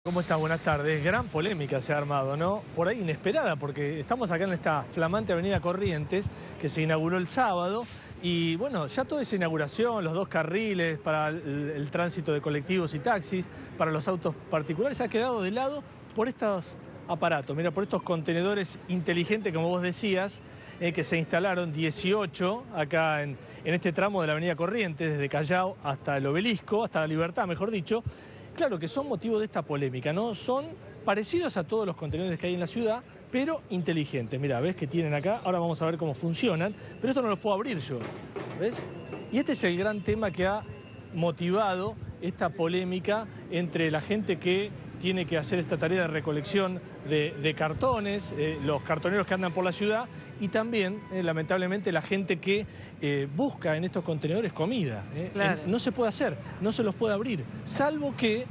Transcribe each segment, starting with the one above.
¿Cómo estás? Buenas tardes. Gran polémica se ha armado, ¿no? Por ahí inesperada, porque estamos acá en esta flamante avenida Corrientes, que se inauguró el sábado, y bueno, ya toda esa inauguración, los dos carriles para el tránsito de colectivos y taxis, para los autos particulares, ha quedado de lado por estos aparatos, mira, por estos contenedores inteligentes, como vos decías, que se instalaron 18 acá en este tramo de la avenida Corrientes, desde Callao hasta el Obelisco, hasta la Libertad, mejor dicho. Claro que son motivo de esta polémica, ¿no? Son parecidos a todos los contenedores que hay en la ciudad, pero inteligentes. Mira, ¿ves que tienen acá? Ahora vamos a ver cómo funcionan, pero esto no los puedo abrir yo, ¿ves? Y este es el gran tema que ha motivado esta polémica entre la gente que tiene que hacer esta tarea de recolección de cartones, los cartoneros que andan por la ciudad, y también, lamentablemente, la gente que busca en estos contenedores comida. Claro. No se puede hacer, no se los puede abrir, salvo que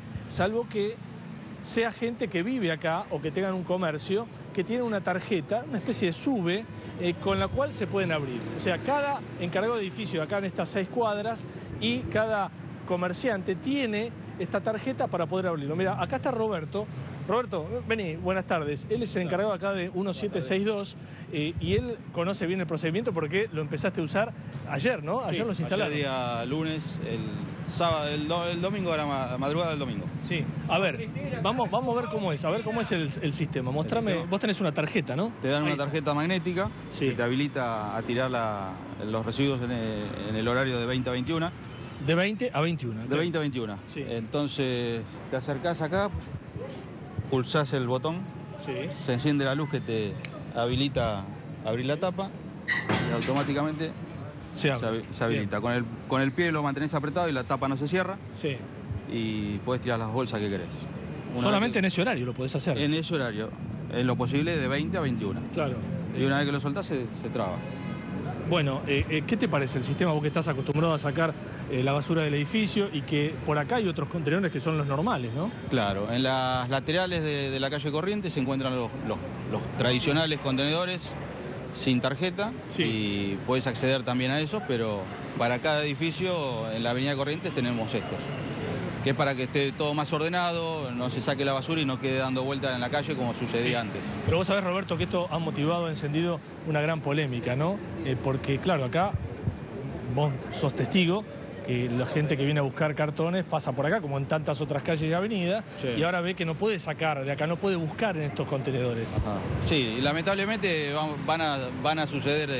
sea gente que vive acá o que tengan un comercio que tiene una tarjeta, una especie de SUBE, con la cual se pueden abrir. O sea, cada encargado de edificio acá en estas 6 cuadras y cada comerciante tiene esta tarjeta para poder abrirlo. Mira, acá está Roberto. Roberto, vení, buenas tardes. Él es el encargado acá de 1762 y él conoce bien el procedimiento porque lo empezaste a usar ayer, ¿no? Ayer Sí, los instalaron. ayer día lunes, el sábado, el domingo, a la madrugada del domingo. Sí. A ver, vamos a ver cómo es. A ver cómo es el sistema. Mostrame, vos tenés una tarjeta, ¿no? Te dan Ahí. una tarjeta magnética Sí. que te habilita a tirar los residuos en el horario de 20 a 21. De 20 a 21. De 20 a 21. Sí. Entonces te acercás acá, pulsás el botón, Sí. se enciende la luz que te habilita a abrir la tapa y automáticamente Se abre. se habilita. Con el pie lo mantenés apretado y la tapa no se cierra Sí. y podés tirar las bolsas que querés. Solamente en ese horario lo podés hacer. En ese horario, en lo posible de 20 a 21. Claro. Y una vez que lo soltás se traba. Bueno, ¿qué te parece el sistema? Vos que estás acostumbrado a sacar la basura del edificio y que por acá hay otros contenedores que son los normales, ¿no? Claro, en las laterales de la calle Corrientes se encuentran los tradicionales contenedores sin tarjeta. Sí. Y puedes acceder también a esos, pero para cada edificio en la avenida Corrientes tenemos estos, que es para que esté todo más ordenado, no se saque la basura y no quede dando vueltas en la calle como sucedía Sí. antes. Pero vos sabés, Roberto, que esto ha motivado, ha encendido una gran polémica, ¿no? Porque, claro, acá vos sos testigo que la gente que viene a buscar cartones pasa por acá, como en tantas otras calles y avenidas, Sí. y ahora ve que no puede sacar de acá, no puede buscar en estos contenedores. Ajá. Sí, y lamentablemente van a suceder,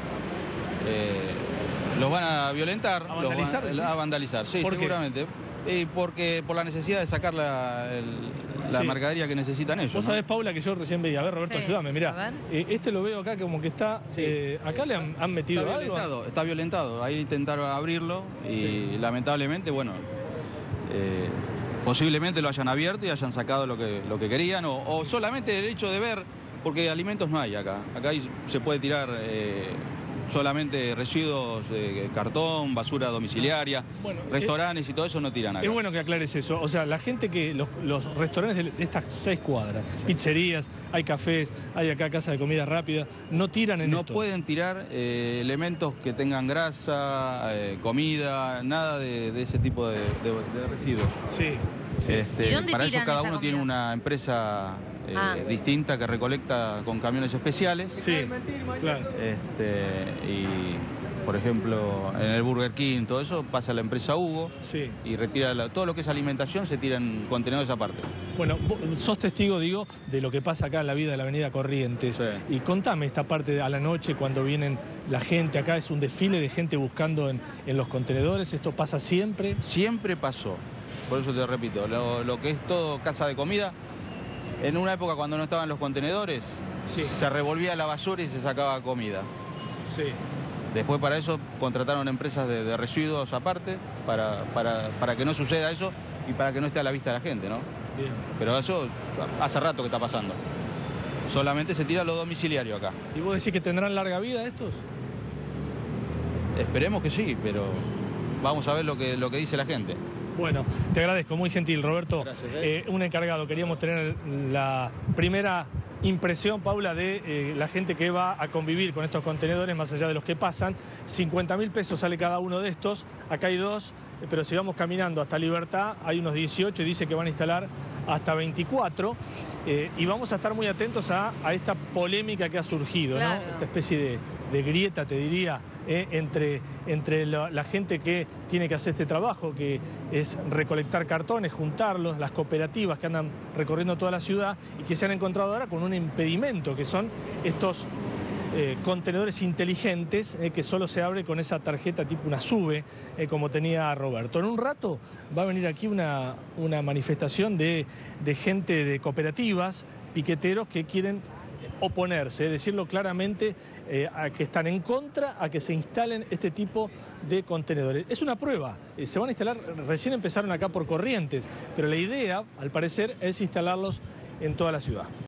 los van a violentar, ¿A vandalizar, los decís? a vandalizar, sí, ¿Por qué? seguramente. Y porque por la necesidad de sacar la Sí. mercadería que necesitan ellos. Vos ¿no? sabés, Paula, que yo recién veía. A ver, Roberto, Sí. ayúdame, mirá. A Este lo veo acá como que está... Sí. acá le han metido Está algo. violentado, está violentado. Ahí intentaron abrirlo y lamentablemente, bueno, posiblemente lo hayan abierto y hayan sacado lo que querían o solamente el hecho de ver, porque alimentos no hay acá. Acá se puede tirar solamente residuos de cartón, basura domiciliaria, Bueno, restaurantes y todo eso no tiran acá. Es bueno que aclares eso. O sea, la gente que... Los restaurantes de estas 6 cuadras, pizzerías, hay cafés, hay acá casa de comida rápida, no tiran en No esto. pueden tirar elementos que tengan grasa, comida, nada de ese tipo de residuos. Sí, sí. ¿Y dónde Para eso tiran cada esa uno tiene comida? una empresa distinta que recolecta con camiones especiales. Sí, claro. Y, por ejemplo, en el Burger King, todo eso, pasa a la empresa Hugo Sí. y retira todo lo que es alimentación, se tira en contenedores aparte. Bueno, vos sos testigo, digo, de lo que pasa acá en la vida de la avenida Corrientes. Sí. Y contame esta parte a la noche cuando vienen la gente. Acá es un desfile de gente buscando en los contenedores. ¿Esto pasa siempre? Siempre pasó, por eso te repito, lo que es todo casa de comida, en una época cuando no estaban los contenedores, Sí. se revolvía la basura y se sacaba comida. Sí. Después para eso contrataron empresas de residuos aparte, para que no suceda eso y para que no esté a la vista de la gente, ¿no? Bien. Pero eso hace rato que está pasando. Solamente se tira lo domiciliario acá. ¿Y vos decís que tendrán larga vida estos? Esperemos que sí, pero vamos a ver lo que dice la gente. Bueno, te agradezco, muy gentil, Roberto. Gracias, Un encargado, queríamos tener la primera impresión, Paula, de la gente que va a convivir con estos contenedores, más allá de los que pasan. 50.000 pesos sale cada uno de estos. Acá hay 2, pero si vamos caminando hasta Libertad, hay unos 18 y dice que van a instalar hasta 24, y vamos a estar muy atentos a esta polémica que ha surgido, claro, ¿no? Esta especie de grieta, te diría, entre la gente que tiene que hacer este trabajo, que es recolectar cartones, juntarlos, las cooperativas que andan recorriendo toda la ciudad y que se han encontrado ahora con un impedimento, que son estos contenedores inteligentes que solo se abre con esa tarjeta tipo una SUBE, como tenía Roberto. En un rato va a venir aquí una manifestación de gente de cooperativas, piqueteros que quieren oponerse, decirlo claramente, a que están en contra a que se instalen este tipo de contenedores. Es una prueba, se van a instalar, recién empezaron acá por Corrientes, pero la idea, al parecer, es instalarlos en toda la ciudad.